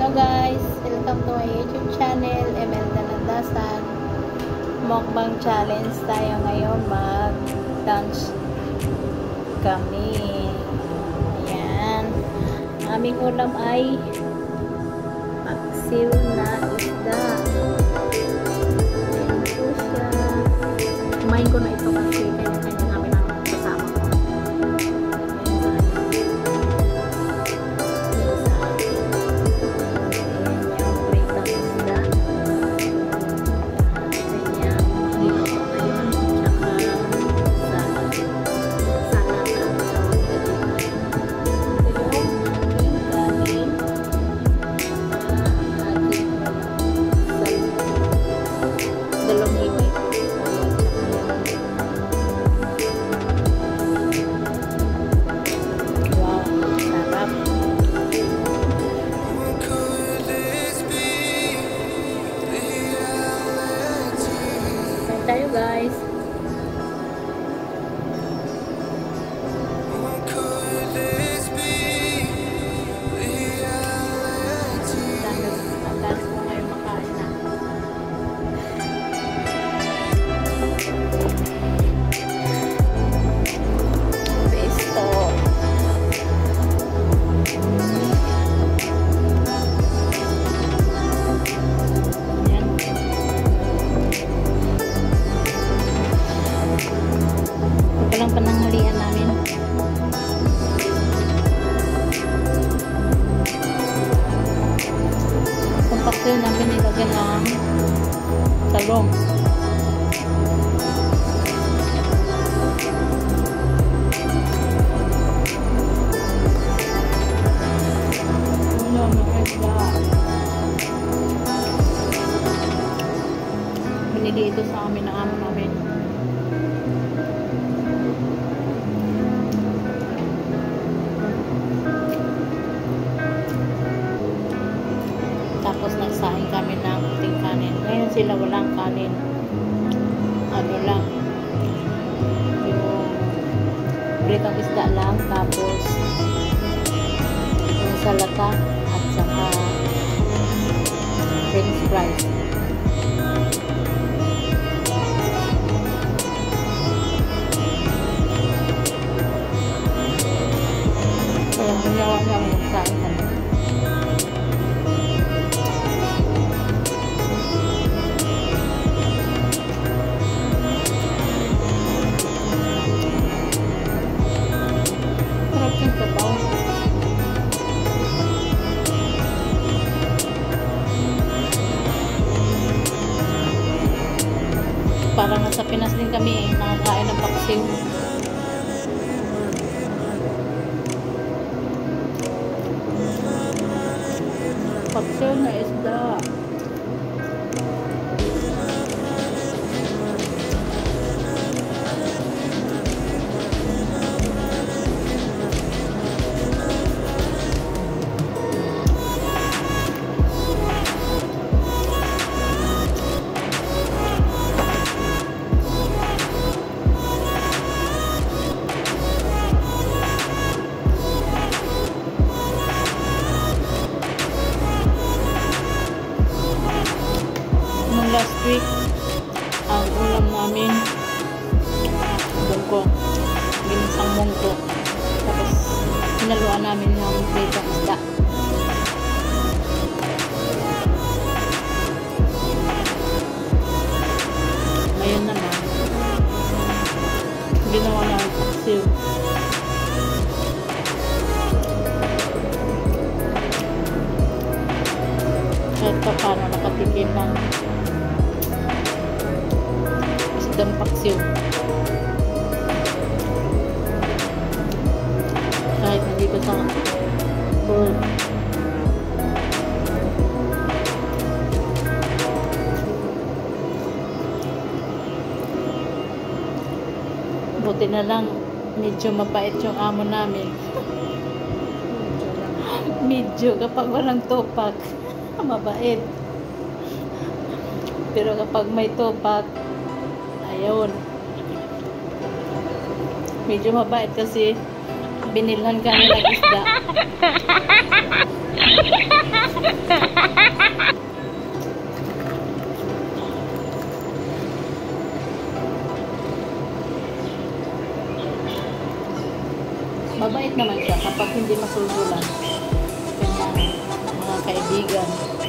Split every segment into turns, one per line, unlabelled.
Hello guys, welcome to my YouTube channel, Emelda Landasan. Mukbang challenge tayo ngayon, mag-lunch kami. Ayan. Aming ulam ay paksiw na isda. Ayan po siya. Kumain ko na ito kasi kanya-kanya namin ang kasama ko. Tayo guys. Pananghalian namin. Kung paksiw namin nilagyan ng talong. Binili ito sa amin ng amo namin. Tapos nagsaing kami ng puting kanin. Ngayon sila walang kanin. Ano lang. Yung pritong isda lang. Tapos yung salata at saka french fries. Kaya ginawa niya ang nagsaing kami. Parang nasa Pinas din kami nakakain ng paksiw. Paksiw na isda. Last week, ang ulam namin munggo, ginisang munggo, tapos hinaluan namin ng pritong isda. Ngayon naman ginawa namin paksiw. Kahit pa paano nakatikim ng isdang paksiw. Kahit nandito sa world. Buti na lang medyo mabait yung amo namin. Medyo kapag walang topak mabait. Pero kapag may topak, ayun, medyo mabait kasi binilhan ka nilang isda. Mabait naman siya kapag hindi masulsulan. Kanyang mga kaibigan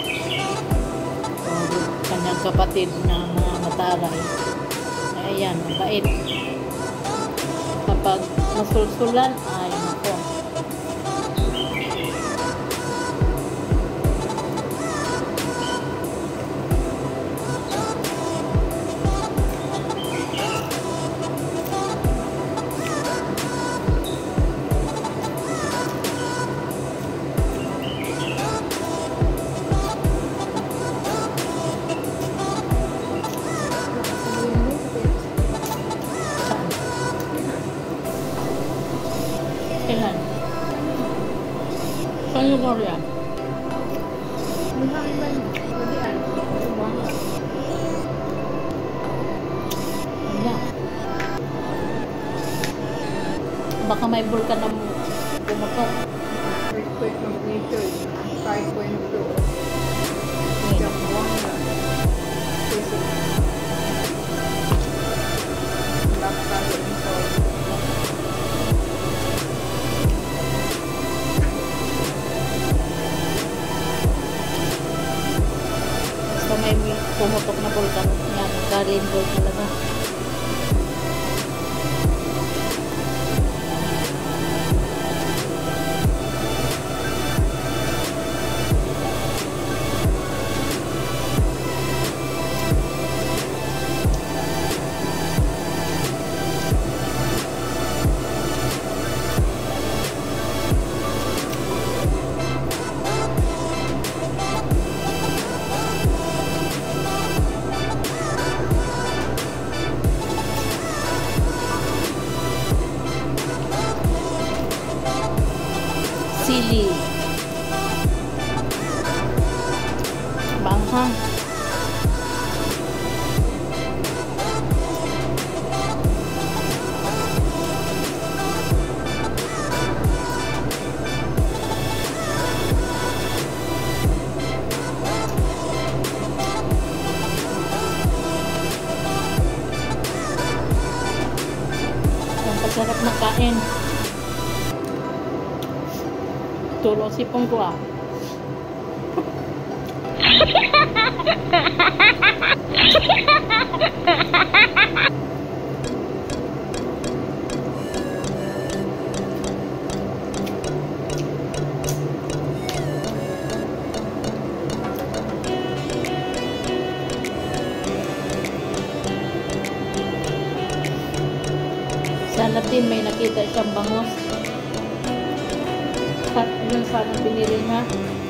o kanyang kapatid na mga mataray. Ayan, mabait. Kapag masulsulan, ay nako. Kailan? Saan yung Korea? Wala. Baka may vulkan na pumatok.
Earthquake magnitude 5.2.
Basta may pumatok na vulkan, yan, nagka-rainbow talaga. Sili. Banghang. Ang pasarap na kain. Tulong sipong ko ah. Sana din may nakita siyang bangos. Yun sana pinili niya.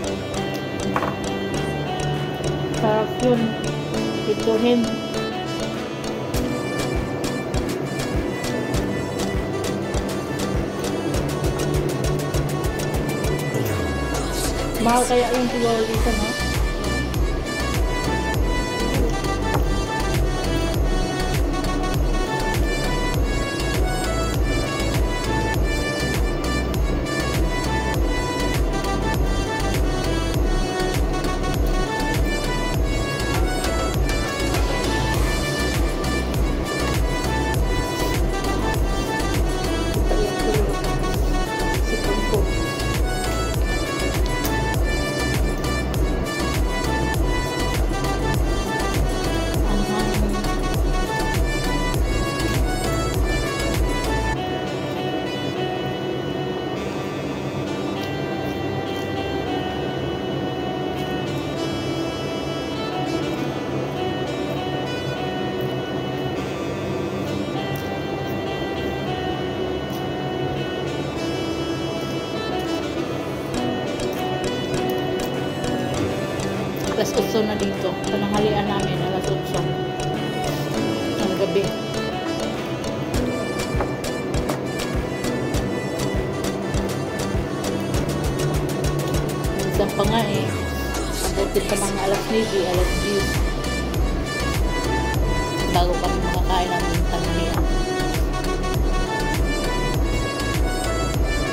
Sarap yun. Ituhin. Mahal kaya yung siguro dito, no? Alas 8 na dito. Pananghalian namin, alas 8 ng gabi. Minsan pa nga eh. Abutin pa mga alas 9, alas 10. Bago kami makakain ng tanghalian.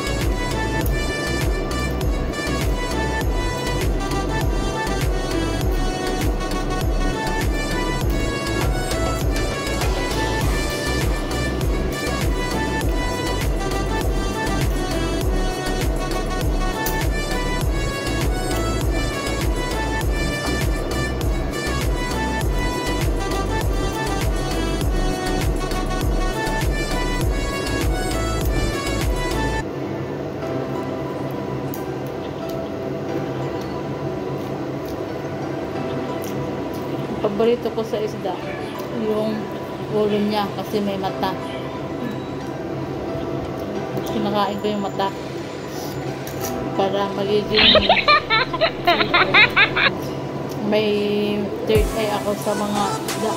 paborito ko sa isda, yung ulo niya kasi may mata. Kinakain ko yung mata para magiging may third eye ako sa mga isda.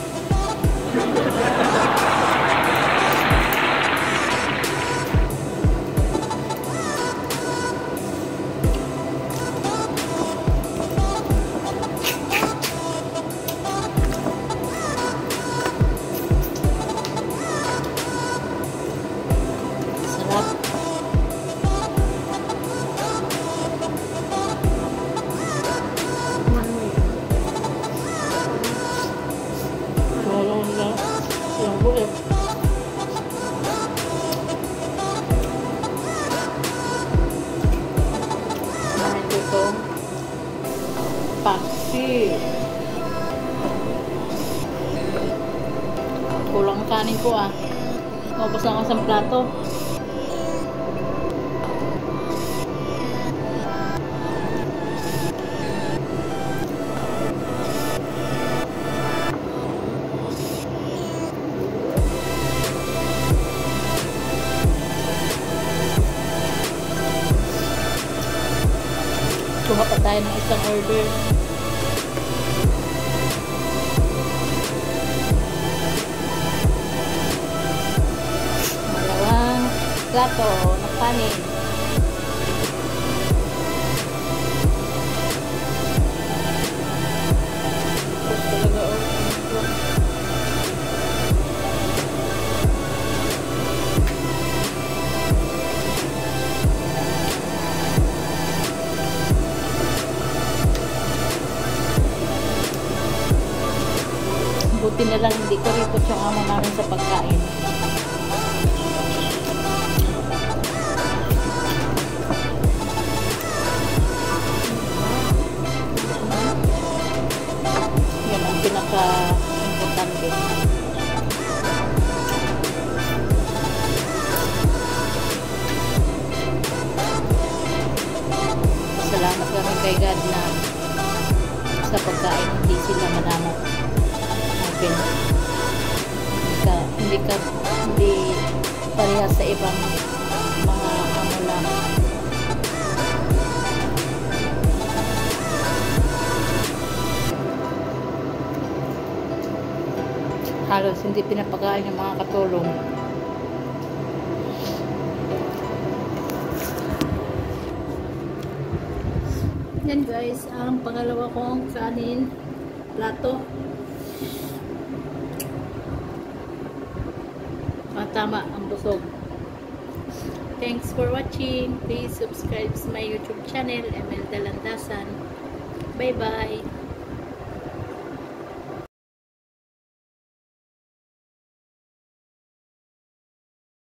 Paksiw. Kulang ang kanin ko ah. Mabos na ako sa plato. Kuha pa tayo ng isang order. Dalawang plato ng kanin. Buti na lang hindi ko ripot yung amo namin sa pagkain. Yan ang pinaka-importante. Salamat kami kay God na sa pagkain hindi sila manamot. Hindi parehas sa ibang mga ano lang. Halos hindi pinapakain ng mga katulong. Yan guys, ang pangalawa kong kanin plato. Tama ang busog. Thanks for watching. Please subscribe to my YouTube channel, Emel Dalandasan. Bye bye.